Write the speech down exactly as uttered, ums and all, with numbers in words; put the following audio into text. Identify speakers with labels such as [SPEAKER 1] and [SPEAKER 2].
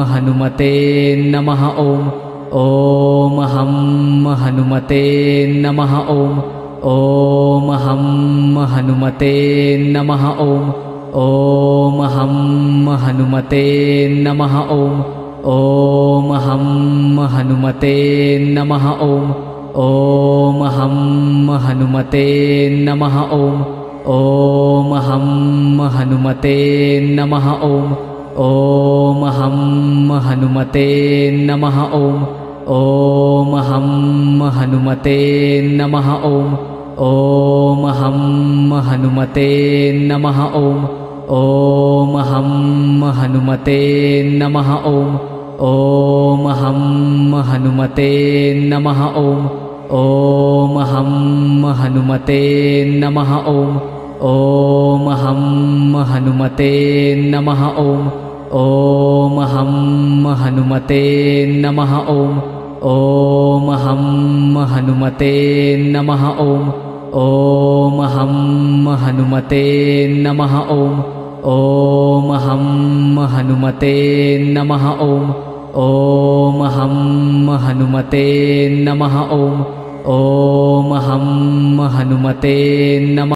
[SPEAKER 1] हनुमते नमः ॐ ॐ हं हनुमते नमः ॐ ॐ हं हनुमते नमः ॐ ॐ हं हनुमते नमः ॐ ॐ हं हनुमते नमः ॐ ॐ हं हनुमते नमः ॐ ॐ हं हनुमते नमः ॐ ॐ हं हनुमते नमः ॐ ॐ हं हनुमते नमः ॐ ॐ हं हनुमते नमः ॐ ॐ हं हनुमते नमः ॐ ॐ हं हनुमते नमः ॐ ॐ हं हनुमते नमः ॐ ॐ हं हनुमते नमः ॐ ॐ हं हनुमते नमः ॐ ॐ हं हनुमते नमः ॐ ॐ हं हनुमते नमः ॐ ॐ हं हनुमते नमः ॐ ॐ हं हनुमते नमः ॐ ॐ हं हनुमते नमः